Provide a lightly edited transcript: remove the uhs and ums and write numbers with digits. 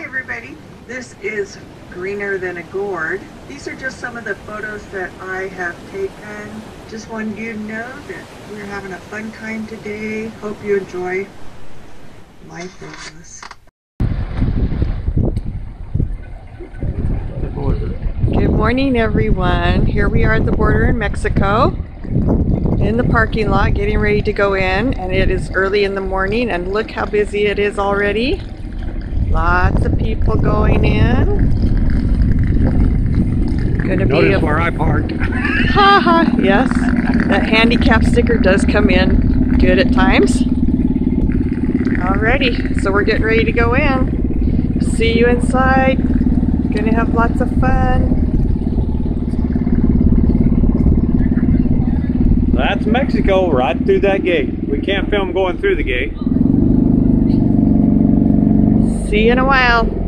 Hi everybody, this is Greener Than a Gourd. These are just some of the photos that I have taken. Just wanted you to know that we're having a fun time today. Hope you enjoy my photos. Good morning everyone. Here we are at the border in Mexico, in the parking lot, getting ready to go in, and it is early in the morning and look how busy it is already. Lots of people going in. Gonna Notice where I parked. Haha, yes. That handicap sticker does come in good at times. Alrighty, so we're getting ready to go in. See you inside. Gonna have lots of fun. That's Mexico, right through that gate. We can't film going through the gate. See you in a while.